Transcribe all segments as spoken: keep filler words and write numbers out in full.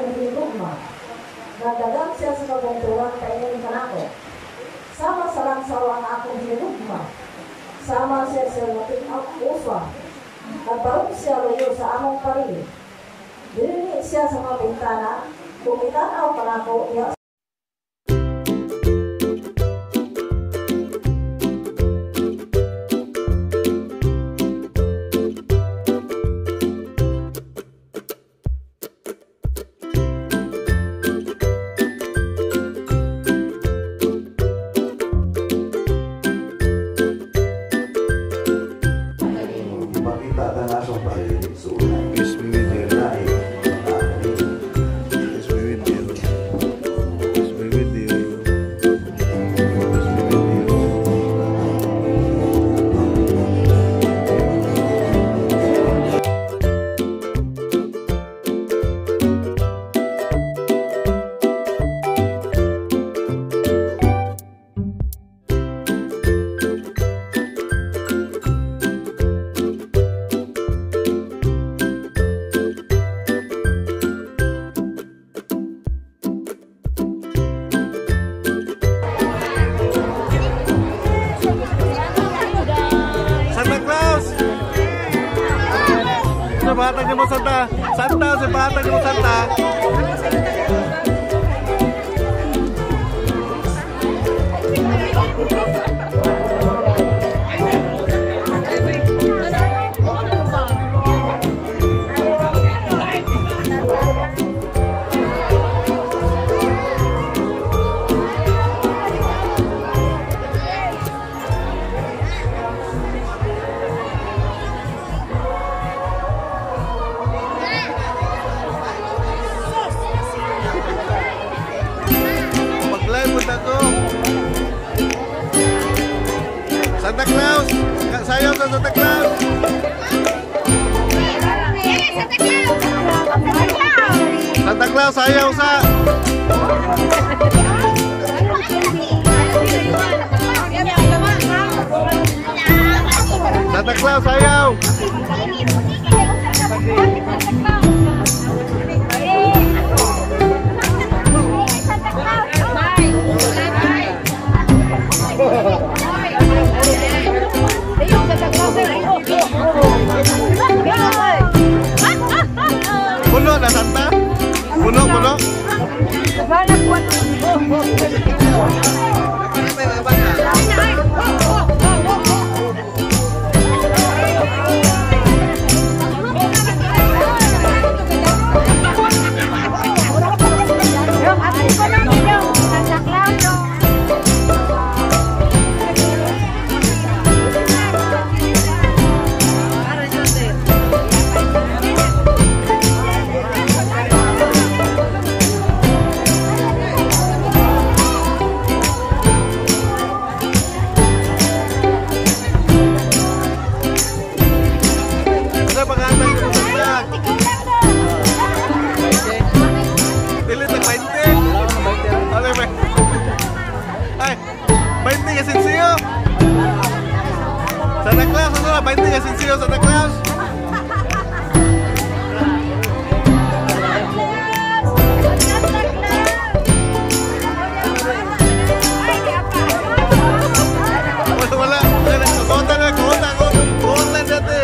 akong hinugma. Nagdagang siya sa kabunturan kainin kanako. Sama sa langsaw ang akong hinugma. Sama siya sa lating ang ufa. Nagbarong siya layo sa among paril. Dirini siya sa mga bintana. Tumitanaw kanako niya. Sebatang mo Santa, Santa, sebatang mo Santa. Santa Claus, sayaw sa Santa Claus. Santa Claus, sayaw sa. Santa Claus, sayaw. Puno na Santa? Puno, puno? Santa Claus, ano na? veinte ka sinsiyo, Santa Claus? Wala, wala. Kuhota na, kuhota, kuhota dati.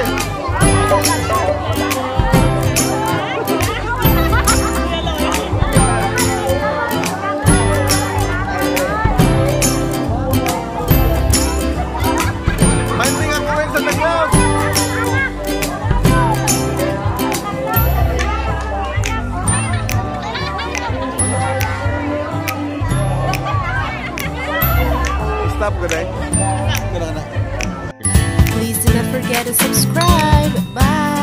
Stop ko na eh. Please do not forget to subscribe. Bye.